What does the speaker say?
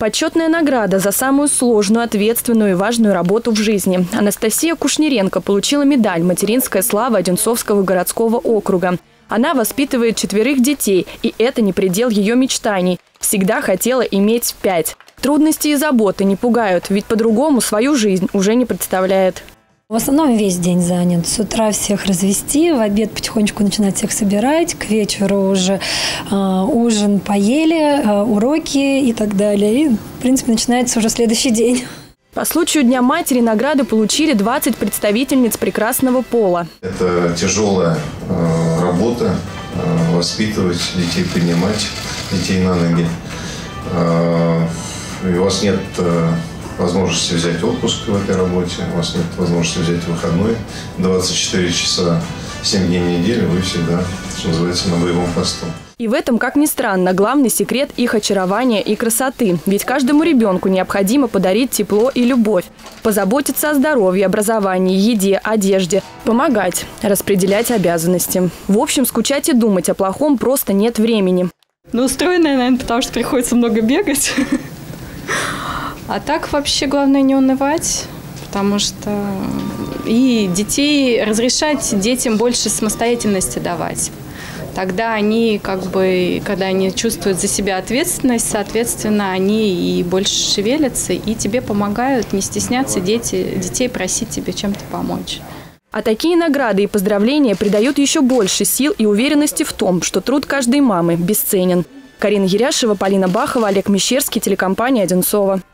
Почетная награда за самую сложную, ответственную и важную работу в жизни. Анастасия Кушниренко получила медаль «Материнская слава» Одинцовского городского округа. Она воспитывает 4 детей, и это не предел ее мечтаний. Всегда хотела иметь 5. Трудности и заботы не пугают, ведь по-другому свою жизнь уже не представляет. В основном весь день занят. С утра всех развести, в обед потихонечку начинать всех собирать, к вечеру уже ужин поели, уроки и так далее. И, в принципе, начинается уже следующий день. По случаю Дня матери награды получили 20 представительниц прекрасного пола. Это тяжелая работа, воспитывать детей, поднимать детей на ноги. И у вас нет возможности взять отпуск в этой работе, у вас нет возможности взять выходной. 24 часа, 7 дней в неделю вы всегда, что называется, на боевом посту. И в этом, как ни странно, главный секрет их очарования и красоты. Ведь каждому ребенку необходимо подарить тепло и любовь, позаботиться о здоровье, образовании, еде, одежде, помогать, распределять обязанности. В общем, скучать и думать о плохом просто нет времени. Ну, устроенная, наверное, потому что приходится много бегать. А так вообще главное не унывать, потому что и детей разрешать детям больше самостоятельности давать. Тогда они, когда они чувствуют за себя ответственность, соответственно, они и больше шевелятся, и тебе помогают, не стесняться детей просить тебе чем-то помочь. А такие награды и поздравления придают еще больше сил и уверенности в том, что труд каждой мамы бесценен. Карина Еряшева, Полина Бахова, Олег Мещерский, телекомпания «Одинцова».